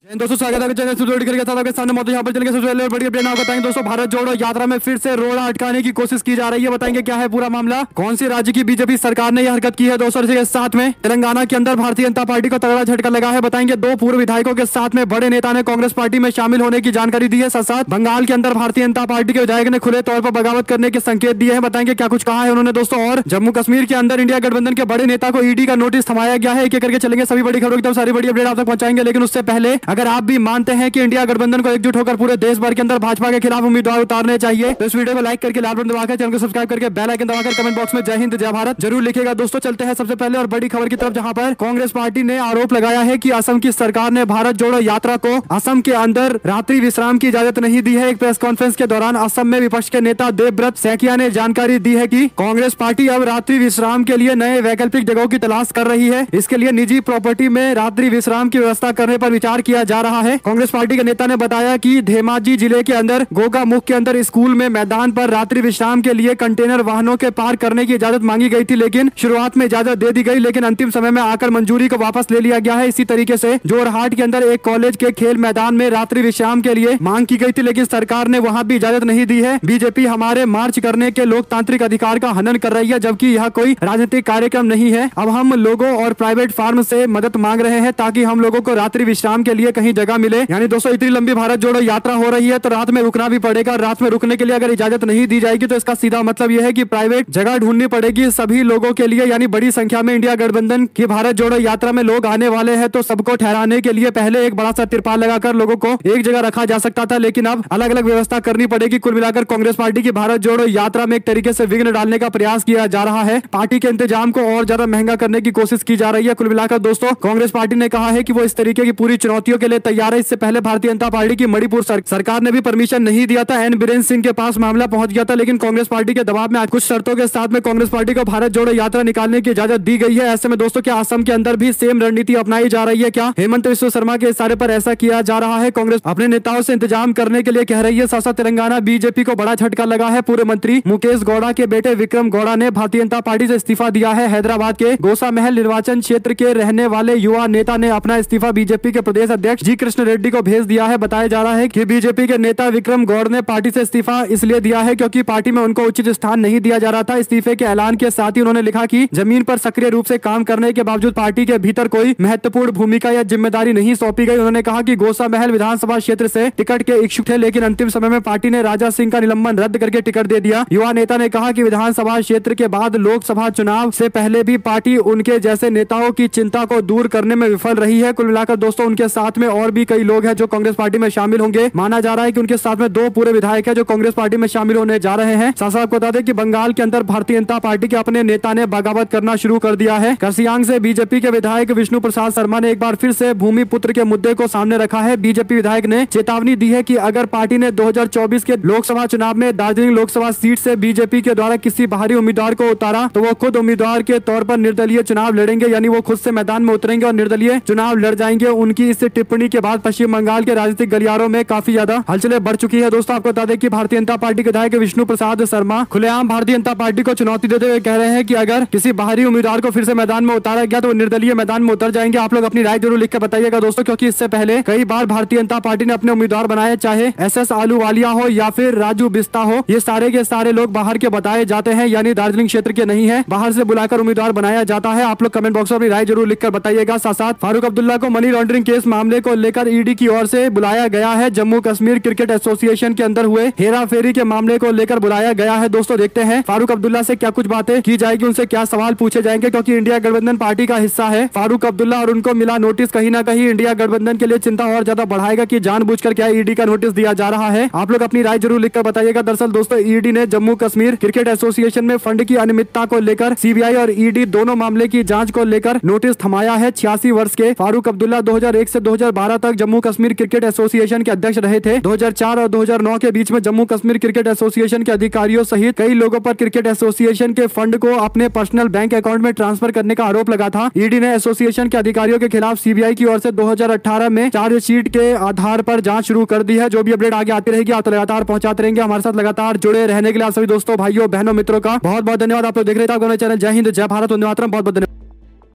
दोस्तों स्वागत है चैनल के साथ आपके सामने मौजूद यहाँ पर चलेंगे सबसे पहले बड़ी अपडेट आपको बताएंगे। दोस्तों भारत जोड़ो यात्रा में फिर से रोड़ा अटकाने की कोशिश की जा रही है। बताएंगे क्या है पूरा मामला, कौन सी राज्य की बीजेपी सरकार ने यह हरकत की है। दोस्तों इसके साथ में तेलंगाना के अंदर भारतीय जनता पार्टी को तगड़ा झटका लगा है। बताएंगे दो पूर्व विधायकों के साथ में बड़े नेता ने कांग्रेस पार्टी में शामिल होने की जानकारी दी है। साथ साथ बंगाल के अंदर भारतीय जनता पार्टी के विधायक ने खुले तौर पर बगावत करने के संकेत दिए हैं। बताएंगे क्या कुछ कहा है उन्होंने दोस्तों। और जम्मू कश्मीर के अंदर इंडिया गठबंधन के बड़े नेता को ईडी का नोटिस थमाया गया है। एक एक करके चलेंगे सभी बड़ी खबरों की तरफ, सारी बड़ी अपडेट आप तक पहुंचाएंगे। लेकिन उससे पहले अगर आप भी मानते हैं कि इंडिया गठबंधन को एकजुट होकर पूरे देश भर के अंदर भाजपा के खिलाफ उम्मीदवार उतारने चाहिए तो इस वीडियो को लाइक करके लाल बटन दबाकर चैनल को सब्सक्राइब करके बेल आइकन दबाकर कमेंट बॉक्स में जय हिंद जय भारत जरूर लिखेगा। दोस्तों चलते हैं सबसे पहले और बड़ी खबर की तरफ, जहां पर कांग्रेस पार्टी ने आरोप लगाया है कि असम की सरकार ने भारत जोड़ो यात्रा को असम के अंदर रात्रि विश्राम की इजाजत नहीं दी है। एक प्रेस कॉन्फ्रेंस के दौरान असम में विपक्ष के नेता देवव्रत सैकिया ने जानकारी दी है कि कांग्रेस पार्टी अब रात्रि विश्राम के लिए नए वैकल्पिक जगहों की तलाश कर रही है। इसके लिए निजी प्रॉपर्टी में रात्रि विश्राम की व्यवस्था करने पर विचार किया जा रहा है। कांग्रेस पार्टी के नेता ने बताया कि धेमाजी जिले के अंदर गोगामुख के अंदर स्कूल में मैदान पर रात्रि विश्राम के लिए कंटेनर वाहनों के पार्क करने की इजाजत मांगी गई थी, लेकिन शुरुआत में इजाजत दे दी गई, लेकिन अंतिम समय में आकर मंजूरी को वापस ले लिया गया है। इसी तरीके से जोरहाट के अंदर एक कॉलेज के खेल मैदान में रात्रि विश्राम के लिए मांग की गई थी, लेकिन सरकार ने वहां भी इजाजत नहीं दी है। बीजेपी हमारे मार्च करने के लोकतांत्रिक अधिकार का हनन कर रही है, जबकि यह कोई राजनीतिक कार्यक्रम नहीं है। अब हम लोगों और प्राइवेट फार्म से मदद मांग रहे हैं ताकि हम लोगों को रात्रि विश्राम के लिए कहीं जगह मिले। यानी दोस्तों इतनी लंबी भारत जोड़ो यात्रा हो रही है तो रात में रुकना भी पड़ेगा। रात में रुकने के लिए अगर इजाजत नहीं दी जाएगी तो इसका सीधा मतलब यह है कि प्राइवेट जगह ढूंढनी पड़ेगी सभी लोगों के लिए। यानी बड़ी संख्या में इंडिया गठबंधन की भारत जोड़ो यात्रा में लोग आने वाले हैं, तो सबको ठहराने के लिए पहले एक बड़ा सा तिरपाल लगाकर लोगों को एक जगह रखा जा सकता था, लेकिन अब अलग अलग व्यवस्था करनी पड़ेगी। कुल मिलाकर कांग्रेस पार्टी की भारत जोड़ो यात्रा में एक तरीके से विघ्न डालने का प्रयास किया जा रहा है। पार्टी के इंतजाम को और ज्यादा महंगा करने की कोशिश की जा रही है। कुल मिलाकर दोस्तों कांग्रेस पार्टी ने कहा है कि वो इस तरीके की पूरी चुनौतियों के लिए तैयार है। इससे पहले भारतीय जनता पार्टी की मणिपुर सरकार ने भी परमिशन नहीं दिया था। एन बीरेन सिंह के पास मामला पहुंच गया था, लेकिन कांग्रेस पार्टी के दबाव में आज कुछ शर्तों के साथ में कांग्रेस पार्टी को भारत जोड़ो यात्रा निकालने की इजाजत दी गई है। ऐसे में दोस्तों क्या असम के अंदर भी सेम रणनीति अपनाई जा रही है क्या? हेमंत बिस्वा शर्मा के इशारे पर ऐसा किया जा रहा है। कांग्रेस अपने नेताओं से इंतजाम करने के लिए कह रही है। साथ साथ तेलंगाना बीजेपी को बड़ा झटका लगा है। पूर्व मंत्री मुकेश गौड़ा के बेटे विक्रम गौड़ा ने भारतीय जनता पार्टी से इस्तीफा दिया है। हैदराबाद के गोसा महल निर्वाचन क्षेत्र के रहने वाले युवा नेता ने अपना इस्तीफा बीजेपी के प्रदेश अध्यक्ष जी कृष्ण रेड्डी को भेज दिया है। बताया जा रहा है कि बीजेपी के नेता विक्रम गौड़ ने पार्टी से इस्तीफा इसलिए दिया है क्योंकि पार्टी में उनको उचित स्थान नहीं दिया जा रहा था। इस्तीफे के ऐलान के साथ ही उन्होंने लिखा कि जमीन पर सक्रिय रूप से काम करने के बावजूद पार्टी के भीतर कोई महत्वपूर्ण भूमिका या जिम्मेदारी नहीं सौंपी गई। उन्होंने कहा कि गोसा महल विधानसभा क्षेत्र से टिकट के इच्छुक थे, लेकिन अंतिम समय में पार्टी ने राजा सिंह का निलंबन रद्द करके टिकट दे दिया। युवा नेता ने कहा कि विधानसभा क्षेत्र के बाद लोकसभा चुनाव से पहले भी पार्टी उनके जैसे नेताओं की चिंता को दूर करने में विफल रही है। कुल मिलाकर दोस्तों उनके साथ में और भी कई लोग हैं जो कांग्रेस पार्टी में शामिल होंगे। माना जा रहा है कि उनके साथ में दो पूरे विधायक है जो कांग्रेस पार्टी में शामिल होने जा रहे हैं। साथ साथ बता दें कि बंगाल के अंदर भारतीय जनता पार्टी के अपने नेता ने बगावत करना शुरू कर दिया है। करसियांग से बीजेपी के विधायक विष्णु प्रसाद शर्मा ने एक बार फिर से भूमि पुत्र के मुद्दे को सामने रखा है। बीजेपी विधायक ने चेतावनी दी है कि अगर पार्टी ने 2024 के लोकसभा चुनाव में दार्जिलिंग लोकसभा सीट से बीजेपी के द्वारा किसी बाहरी उम्मीदवार को उतारा तो वो खुद उम्मीदवार के तौर पर निर्दलीय चुनाव लड़ेंगे। यानी वो खुद से मैदान में उतरेंगे और निर्दलीय चुनाव लड़ जाएंगे। उनकी इस टिप्पणी के बाद पश्चिम बंगाल के राजनीतिक गलियारों में काफी ज्यादा हलचलें बढ़ चुकी है। दोस्तों आपको बता दें कि भारतीय जनता पार्टी के विधायक विष्णु प्रसाद शर्मा खुलेआम भारतीय जनता पार्टी को चुनौती देते हुए कह रहे हैं कि अगर किसी बाहरी उम्मीदवार को फिर से मैदान में उतारा गया तो वो निर्दलीय मैदान में उतर जाएंगे। आप लोग अपनी राय जरूर लिख कर बताइएगा दोस्तों, क्योंकि इससे पहले कई बार भारतीय जनता पार्टी ने अपने उम्मीदवार बनाए, चाहे SS आलूवालिया हो या फिर राजू बिस्ता हो। ये सारे के सारे लोग बाहर के बताए जाते हैं, यानी दार्जिलिंग क्षेत्र के नहीं है, बाहर से बुलाकर उम्मीदवार बनाया जाता है। आप लोग कमेंट बॉक्स में अपनी राय जरूर लिखकर बताइएगा। साथ साथ फारूक अब्दुल्ला को मनी लॉन्ड्रिंग केस मामले को लेकर ईडी की ओर से बुलाया गया है। जम्मू कश्मीर क्रिकेट एसोसिएशन के अंदर हुए हेरा फेरी के मामले को लेकर बुलाया गया है। दोस्तों देखते हैं फारूक अब्दुल्ला से क्या कुछ बातें की जाएगी, उनसे क्या सवाल पूछे जाएंगे, क्योंकि इंडिया गठबंधन पार्टी का हिस्सा है फारूक अब्दुल्ला और उनको मिला नोटिस कहीं ना कहीं इंडिया गठबंधन के लिए चिंता और ज्यादा बढ़ाएगा कि जानबूझकर क्या ईडी का नोटिस दिया जा रहा है। आप लोग अपनी राय जरूर लिखकर बताइएगा। दरअसल दोस्तों ईडी ने जम्मू कश्मीर क्रिकेट एसोसिएशन में फंड की अनियमितता को लेकर सीबीआई और ईडी दोनों मामले की जांच को लेकर नोटिस थमाया है। 86 वर्ष के फारूक अब्दुल्ला 2001 से 2012 तक जम्मू कश्मीर क्रिकेट एसोसिएशन के अध्यक्ष रहे थे। 2004 और 2009 के बीच में जम्मू कश्मीर क्रिकेट एसोसिएशन के अधिकारियों सहित कई लोगों पर क्रिकेट एसोसिएशन के फंड को अपने पर्सनल बैंक अकाउंट में ट्रांसफर करने का आरोप लगा था। ईडी ने एसोसिएशन के अधिकारियों के खिलाफ सीबीआई की ओर से 2018 में चार्जशीट के आधार पर जांच शुरू कर दी है। जो भी अपडेट आगे आती रहेगी आप लगातार पहुंचाते रहेंगे। हमारे साथ लगातार जुड़े रहने के लिए आप सभी दोस्तों, भाइयों, बहनों, मित्रों का बहुत बहुत धन्यवाद। आप लोग देख रहे थे आपका चैनल जय हिंद जय भारत, वंदे मातरम। बहुत बहुत धन्यवाद।